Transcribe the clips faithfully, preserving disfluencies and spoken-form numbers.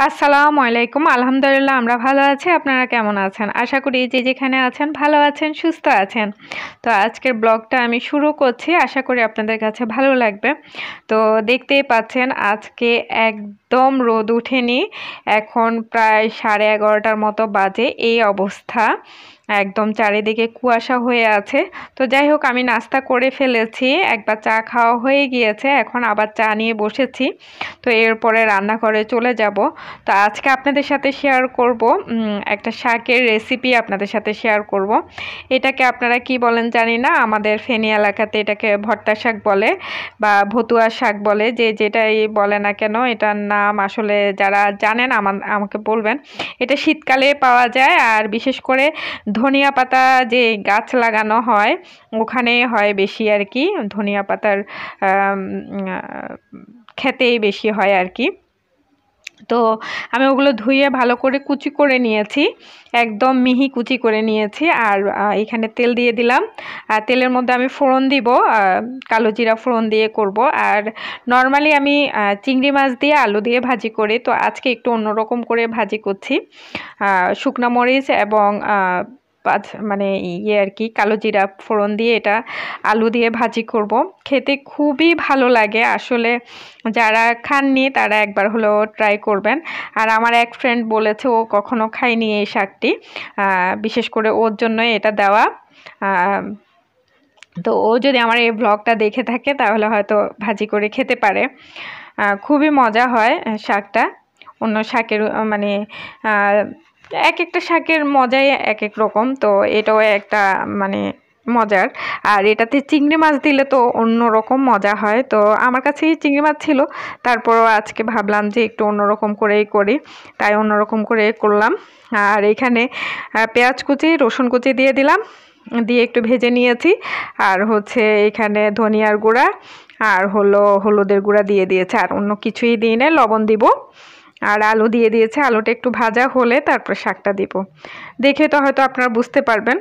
আসসালামু আলাইকুম। আলহামদুলিল্লাহ আমরা ভালো আছি। আপনারা কেমন আছেন? আশা করি যে যেখানে আছেন ভালো আছেন, সুস্থ আছেন। তো আজকের ব্লগটা আমি শুরু করছি। আশা করি আপনাদের কাছে ভালো লাগবে। তো দেখতেই পাচ্ছেন আজকে একদম রোদ উঠেনি। এখন প্রায় সাড়ে এগারোটার মতো বাজে। এই অবস্থা। একদম চারিদিকে কুয়াশা হয়ে আছে। তো যাই হোক আমি নাস্তা করে ফেলেছি। একবার চা খাওয়া হয়ে গিয়েছে। এখন আবার চা নিয়ে বসেছি। তো এরপরে রান্নাঘরে চলে যাব। তো আজকে আপনাদের সাথে শেয়ার করব একটা শাকের রেসিপি আপনাদের সাথে শেয়ার করব। এটাকে আপনারা কি বলেন জানি না, আমাদের ফেনী এলাকাতে এটাকে ভর্তা শাক বলে বা ভতুয়া শাক বলে, যে যেটাই বলে না কেন এটার নাম আসলে যারা জানেন আমাকে বলবেন। এটা শীতকালে পাওয়া যায়, আর বিশেষ করে ধনিয়া পাতা যে গাছ লাগানো হয় ওখানে হয় বেশি আর কি। ধনিয়া পাতার খেতেই বেশি হয় আর কি। তো আমি ওগুলো ধুয়ে ভালো করে কুচি করে নিয়েছি, একদম মিহি কুচি করে নিয়েছি। আর এখানে তেল দিয়ে দিলাম। আর তেলের মধ্যে আমি ফোড়ন দিব, কালো জিরা ফোড়ন দিয়ে করব। আর নর্মালি আমি চিংড়ি মাছ দিয়ে আলু দিয়ে ভাজি করি, তো আজকে একটু অন্যরকম করে ভাজি করছি। শুকনো মরিচ এবং পাঁচ মানে ইয়ে আর কি কালো জিরা ফোড়ন দিয়ে এটা আলু দিয়ে ভাজি করব। খেতে খুবই ভালো লাগে আসলে, যারা খাননি তারা একবার হলেও ট্রাই করবেন। আর আমার এক ফ্রেন্ড বলেছে ও কখনো খায়নি এই শাকটি, বিশেষ করে ওর জন্য এটা দেওয়া। তো ও যদি আমার এই ব্লগটা দেখে থাকে তাহলে হয়তো ভাজি করে খেতে পারে। খুবই মজা হয় শাকটা। অন্য শাকের মানে এক একটা শাকের মজাই এক এক রকম, তো এটাও একটা মানে মজার। আর এটাতে চিংড়ি মাছ দিলে তো অন্য রকম মজা হয়। তো আমার কাছে চিংড়ি মাছ ছিল, তারপরও আজকে ভাবলাম যে একটু অন্যরকম করেই করি, তাই অন্যরকম করে করলাম। আর এখানে পেঁয়াজ কুচি রসুন কুচি দিয়ে দিলাম, দিয়ে একটু ভেজে নিয়েছি। আর হচ্ছে এখানে ধনিয়ার গুঁড়া আর হলো হলুদের গুঁড়া দিয়ে দিয়েছে, আর অন্য কিছুই দিই না। লবণ দিব আর আলু দিয়ে দিয়েছে। আলুটা একটু ভাজা হলে তারপর শাকটা দিব। দেখে তো হয়তো আপনারা বুঝতে পারবেন।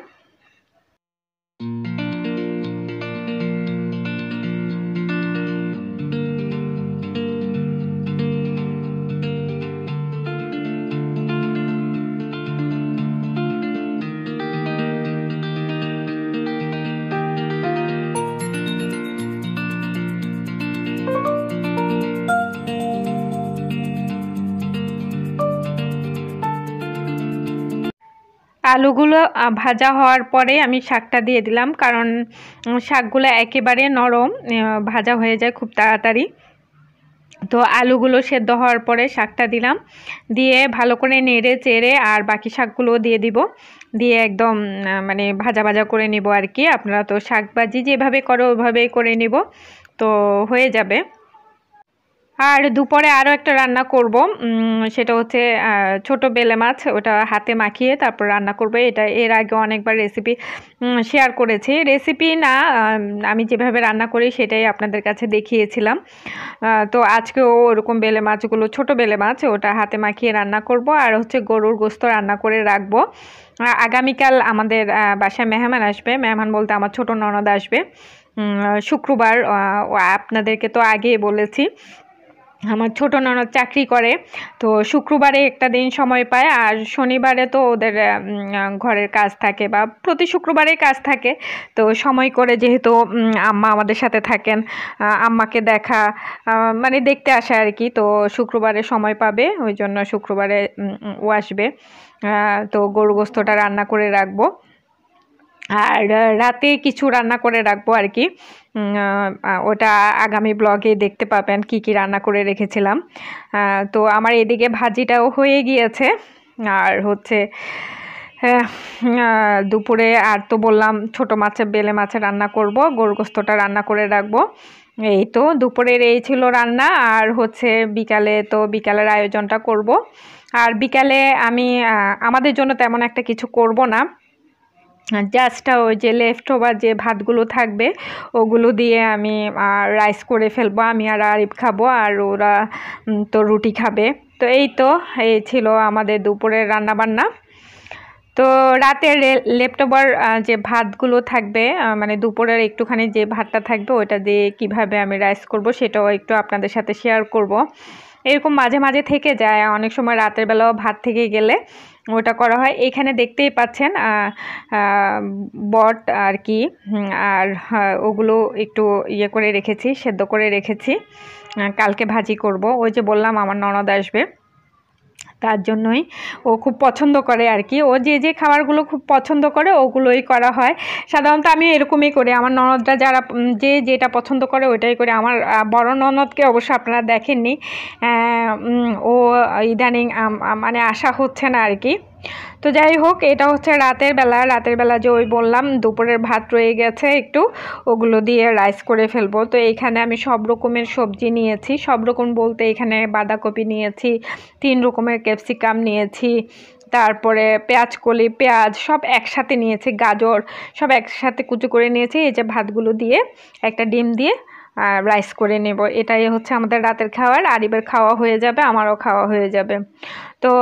আলুগুলো ভাজা হওয়ার পরে আমি শাকটা দিয়ে দিলাম, কারণ শাকগুলো একেবারে নরম, ভাজা হয়ে যায় খুব তাড়াতাড়ি। তো আলুগুলো সেদ্ধ হওয়ার পরে শাকটা দিলাম, দিয়ে ভালো করে নেড়ে চেড়ে আর বাকি শাকগুলো দিয়ে দিব, দিয়ে একদম মানে ভাজা ভাজা করে নিব আর কি। আপনারা তো শাক ভাজি যেভাবে করো ওইভাবেই করে নিব, তো হয়ে যাবে। আর দুপুরে আরও একটা রান্না করব, সেটা হচ্ছে ছোট বেলে মাছ, ওটা হাতে মাখিয়ে তারপর রান্না করব। এটা এর আগে অনেকবার রেসিপি শেয়ার করেছি, রেসিপি না আমি যেভাবে রান্না করি সেটাই আপনাদের কাছে দেখিয়েছিলাম। তো আজকেও ওরকম বেলে মাছগুলো, ছোট বেলে মাছ, ওটা হাতে মাখিয়ে রান্না করব। আর হচ্ছে গরুর গোস্ত রান্না করে রাখবো। আগামীকাল আমাদের বাসায় মেহমান আসবে, মেহমান বলতে আমার ছোট ননদ আসবে শুক্রবার। আপনাদেরকে তো আগেই বলেছি আমার ছোট ননদ চাকরি করে, তো শুক্রবারে একটা দিন সময় পায়, আর শনিবারে তো ওদের ঘরের কাজ থাকে বা প্রতি শুক্রবারে কাজ থাকে। তো সময় করে যেহেতু আম্মা আমাদের সাথে থাকেন, আম্মাকে দেখা মানে দেখতে আসে আর কি, তো শুক্রবারে সময় পাবে, ওই জন্য শুক্রবারে ও আসবে। তো গরু গোস্তটা রান্না করে রাখবো, আর রাতে কিছু রান্না করে রাখবো আর কি। ওটা আগামী ব্লগে দেখতে পাবেন কি কি রান্না করে রেখেছিলাম। তো আমার এদিকে ভাজিটাও হয়ে গিয়েছে। আর হচ্ছে দুপুরে আর তো বললাম ছোট মাছের বেলে মাছের রান্না করব, গরু গোস্তটা রান্না করে রাখবো। এই তো দুপুরের এই ছিল রান্না। আর হচ্ছে বিকালে তো বিকালের আয়োজনটা করব। আর বিকালে আমি আমাদের জন্য তেমন একটা কিছু করব না, জাস্ট ওই যে লেফট ওভার যে ভাতগুলো থাকবে ওগুলো দিয়ে আমি রাইস করে ফেলবো। আমি আর আরিব খাবো, আর ওরা তো রুটি খাবে। তো এই তো এই ছিল আমাদের দুপুরের রান্নাবান্না। তো রাতের লেফট ওভার যে ভাতগুলো থাকবে, মানে দুপুরের একটুখানি যে ভাতটা থাকবে ওটা দিয়ে কিভাবে আমি রাইস করব সেটাও একটু আপনাদের সাথে শেয়ার করব। এরকম মাঝে মাঝে থেকে যায়, অনেক সময় রাতের বেলাও ভাত থেকে গেলে ওটা করা হয়। এখানে দেখতেই পাচ্ছেন বট আর কি, আর ওগুলো একটু ইয়ে করে রেখেছি, সেদ্ধ করে রেখেছি, কালকে ভাজি করব। ওই যে বললাম আমার ননদ আসবে, তার জন্যই ও খুব পছন্দ করে আর কি, ও যে যে খাবারগুলো খুব পছন্দ করে ওগুলোই করা হয়। সাধারণত আমি এরকমই করি, আমার ননদরা যারা যে যেটা পছন্দ করে ওইটাই করি। আমার বড় ননদকে অবশ্য আপনারা দেখেননি, ও ইদানিং মানে আসা হচ্ছে না আর কি। তো যাই হোক, এটা হচ্ছে রাতের বেলা। রাতের বেলা যে ওই বললাম দুপুরের ভাত রয়ে গেছে একটু, ওগুলো দিয়ে রাইস করে ফেলবো। তো এইখানে আমি সব রকমের সবজি নিয়েছি, সব রকম বলতে এখানে বাঁধাকপি নিয়েছি, তিন রকমের ক্যাপসিকাম নিয়েছি, তারপরে পেঁয়াজ কলি, পেঁয়াজ সব একসাথে নিয়েছি, গাজর সব একসাথে কুচি করে নিয়েছি। এই যে ভাতগুলো দিয়ে একটা ডিম দিয়ে রাইস করে নেব। এটাই হচ্ছে আমাদের রাতের খাবার। আরিবের খাওয়া হয়ে যাবে, আমারও খাওয়া হয়ে যাবে। তো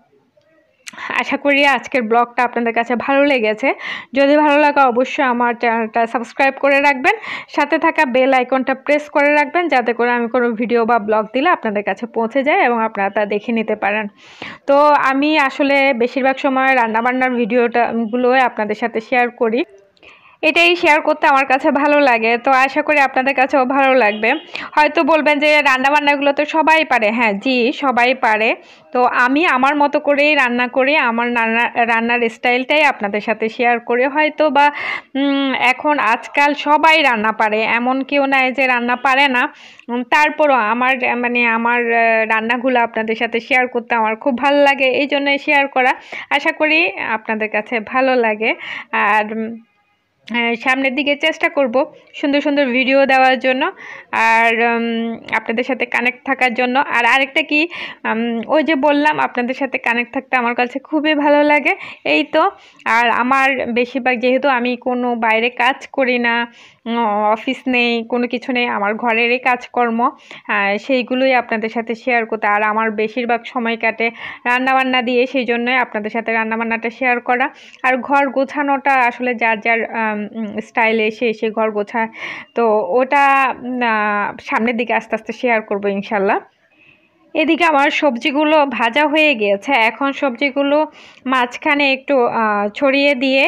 আশা করি আজকের ব্লগটা আপনাদের কাছে ভালো লেগেছে। যদি ভালো লাগে অবশ্যই আমার চ্যানেলটা সাবস্ক্রাইব করে রাখবেন, সাথে থাকা বেল আইকনটা প্রেস করে রাখবেন, যাতে করে আমি কোনো ভিডিও বা ব্লগ দিলে আপনাদের কাছে পৌঁছে যায় এবং আপনারা তা দেখে নিতে পারেন। তো আমি আসলে বেশিরভাগ সময় রান্নাবান্নার ভিডিওটাগুলোই আপনাদের সাথে শেয়ার করি, এটাই শেয়ার করতে আমার কাছে ভালো লাগে। তো আশা করি আপনাদের কাছেও ভালো লাগবে। হয়তো বলবেন যে রান্নাবান্নাগুলো তো সবাই পারে, হ্যাঁ জি সবাই পারে। তো আমি আমার মতো করেই রান্না করি, আমার রান্না রান্নার স্টাইলটাই আপনাদের সাথে শেয়ার করে। হয়তো বা এখন আজকাল সবাই রান্না পারে, এমন কেউ নাই যে রান্না পারে না। তারপরও আমার মানে আমার রান্নাগুলো আপনাদের সাথে শেয়ার করতে আমার খুব ভালো লাগে, এই জন্যই শেয়ার করা। আশা করি আপনাদের কাছে ভালো লাগে। আর সামনের দিকে চেষ্টা করব সুন্দর সুন্দর ভিডিও দেওয়ার জন্য, আর আপনাদের সাথে কানেক্ট থাকার জন্য। আর আরেকটা কি, ওই যে বললাম আপনাদের সাথে কানেক্ট থাকতে আমার কাছে খুবই ভালো লাগে, এই তো। আর আমার বেশিরভাগ, যেহেতু আমি কোনো বাইরে কাজ করি না, অফিস নেই, কোনো কিছু নেই, আমার ঘরেরই কাজকর্ম, সেইগুলোই আপনাদের সাথে শেয়ার করতে। আর আমার বেশিরভাগ সময় কাটে রান্নাবান্না দিয়ে, সেই জন্যই আপনাদের সাথে রান্নাবান্নাটা শেয়ার করা। আর ঘর গোছানোটা আসলে যার যার স্টাইলে এসে এসে ঘর গোছায়, তো ওটা সামনের দিকে আস্তে আস্তে শেয়ার করবো ইনশাল্লাহ। এদিকে আমার সবজিগুলো ভাজা হয়ে গিয়েছে, এখন সবজিগুলো মাঝখানে একটু ছড়িয়ে দিয়ে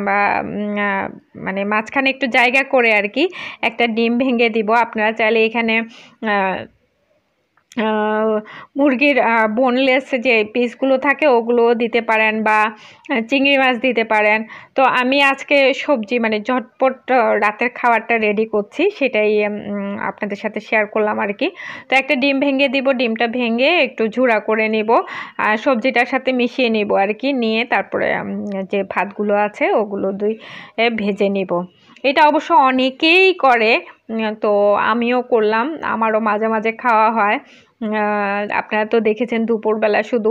মানে মাঝখানে একটু জায়গা করে আর কি একটা ডিম ভেঙে দিব। আপনারা চাইলে এখানে মুরগির বোনলেস যে পিসগুলো থাকে ওগুলো দিতে পারেন, বা চিংড়ি মাছ দিতে পারেন। তো আমি আজকে সবজি মানে ঝটপট রাতের খাবারটা রেডি করছি, সেটাই আপনাদের সাথে শেয়ার করলাম আর কি। তো একটা ডিম ভেঙে দিব, ডিমটা ভেঙে একটু ঝুড়া করে নিব, আর সবজিটার সাথে মিশিয়ে নিব আর কি, নিয়ে তারপরে যে ভাতগুলো আছে ওগুলো দুই ভেজে নিব। এটা অবশ্য অনেকেই করে, তো আমিও করলাম, আমারও মাঝে মাঝে খাওয়া হয়। আপনারা তো দেখেছেন দুপুরবেলা শুধু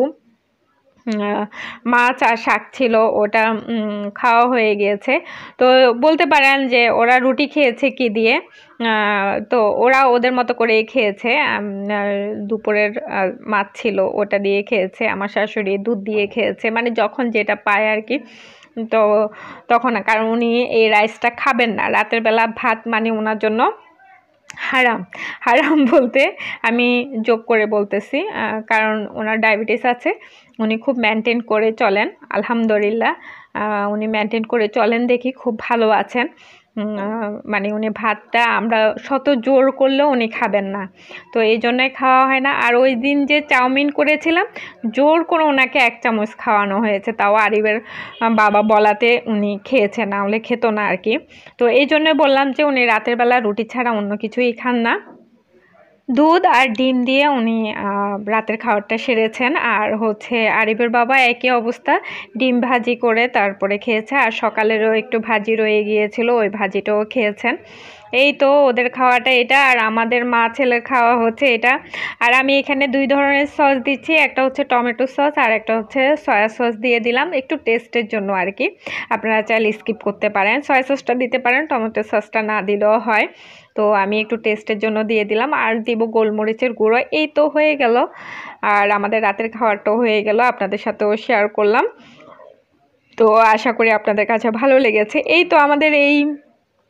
মাছ আর শাক ছিল, ওটা খাওয়া হয়ে গিয়েছে। তো বলতে পারেন যে ওরা রুটি খেয়েছে কি দিয়ে, তো ওরা ওদের মতো করেই খেয়েছে। দুপুরের মাছ ছিল ওটা দিয়ে খেয়েছে, আমার শাশুড়ি দুধ দিয়ে খেয়েছে, মানে যখন যেটা পায় আর কি। তো তখন, কারণ উনি এই রাইসটা খাবেন না, রাতের বেলা ভাত মানে ওনার জন্য হারাম। হারাম বলতে আমি যোগ করে বলতেছি, কারণ ওনার ডায়াবেটিস আছে, উনি খুব মেনটেন করে চলেন, আলহামদুলিল্লাহ উনি মেনটেন করে চলেন দেখি খুব ভালো আছেন। মানে উনি ভাতটা আমরা শত জোর করলেও উনি খাবেন না, তো এই জন্যই খাওয়া হয় না। আর ওই দিন যে চাউমিন করেছিলাম জোর করে ওনাকে এক চামচ খাওয়ানো হয়েছে, তাও আরিবের বাবা বলাতে উনি খেয়েছে, না হলে খেত না আর কি। তো এই জন্য বললাম যে উনি রাতের বেলা রুটি ছাড়া অন্য কিছুই খান না। দুধ আর ডিম দিয়ে উনি রাতের খাবারটা সেরেছেন। আর হচ্ছে আরিবের বাবা একই অবস্থা, ডিম ভাজি করে তারপরে খেয়েছে, আর সকালেরও একটু ভাজি রয়ে গিয়েছিল, ওই ভাজিটাও খেয়েছেন। এই তো ওদের খাওয়াটা এটা, আর আমাদের মা ছেলের খাওয়া হচ্ছে এটা। আর আমি এখানে দুই ধরনের সস দিচ্ছি, একটা হচ্ছে টমেটো সস আর একটা হচ্ছে সয়া সস দিয়ে দিলাম একটু টেস্টের জন্য আর কি। আপনারা চাইলে স্কিপ করতে পারেন, সয়া সসটা দিতে পারেন, টমেটো সসটা না দিলেও হয়। তো আমি একটু টেস্টের জন্য দিয়ে দিলাম, আর দিব গোলমরিচের গুঁড়ো। এই তো হয়ে গেল, আর আমাদের রাতের খাবারটাও হয়ে গেল, আপনাদের সাথেও শেয়ার করলাম। তো আশা করি আপনাদের কাছে ভালো লেগেছে। এই তো আমাদের এই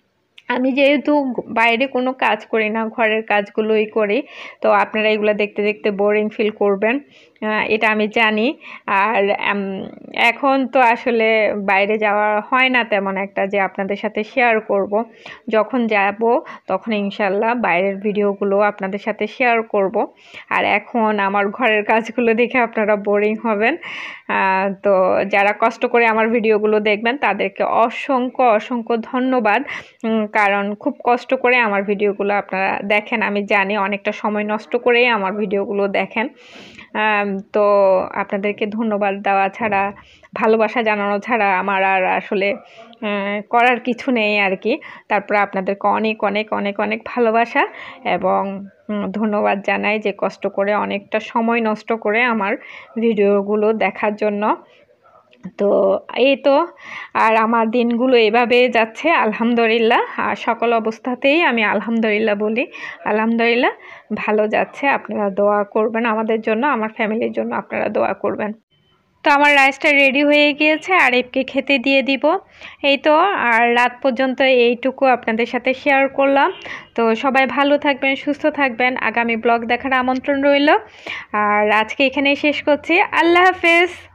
আমি যেহেতু বাইরে কোনো কাজ করি না, ঘরের কাজগুলোই করি, তো আপনারা এগুলো দেখতে দেখতে বোরিং ফিল করবেন, এটা আমি জানি। আর এখন তো আসলে বাইরে যাওয়া হয় না তেমন একটা যে আপনাদের সাথে শেয়ার করব। যখন যাব তখন ইনশাল্লাহ বাইরের ভিডিওগুলো আপনাদের সাথে শেয়ার করব। আর এখন আমার ঘরের কাজগুলো দেখে আপনারা বোরিং হবেন। তো যারা কষ্ট করে আমার ভিডিওগুলো দেখবেন তাদেরকে অসংখ্য অসংখ্য ধন্যবাদ, কারণ খুব কষ্ট করে আমার ভিডিওগুলো আপনারা দেখেন। আমি জানি অনেকটা সময় নষ্ট করেই আমার ভিডিওগুলো দেখেন। তো আপনাদেরকে ধন্যবাদ দেওয়া ছাড়া, ভালোবাসা জানানো ছাড়া আমার আর আসলে করার কিছু নেই আর কি। তারপরে আপনাদেরকে অনেক অনেক অনেক অনেক ভালোবাসা এবং ধন্যবাদ জানাই যে কষ্ট করে অনেকটা সময় নষ্ট করে আমার ভিডিওগুলো দেখার জন্য। তো এই তো, আর আমার দিনগুলো এভাবে যাচ্ছে আলহামদুলিল্লাহ। আর সকল অবস্থাতেই আমি আলহামদুলিল্লাহ বলি, আলহামদুলিল্লাহ ভালো যাচ্ছে। আপনারা দোয়া করবেন আমাদের জন্য, আমার ফ্যামিলির জন্য আপনারা দোয়া করবেন। তো আমার রাইসটা রেডি হয়ে গিয়েছে, আরিফকে খেতে দিয়ে দিব। এই তো, আর রাত পর্যন্ত এইটুকু আপনাদের সাথে শেয়ার করলাম। তো সবাই ভালো থাকবেন, সুস্থ থাকবেন, আগামী ব্লগ দেখার আমন্ত্রণ রইল। আর আজকে এখানেই শেষ করছি। আল্লাহ হাফেজ।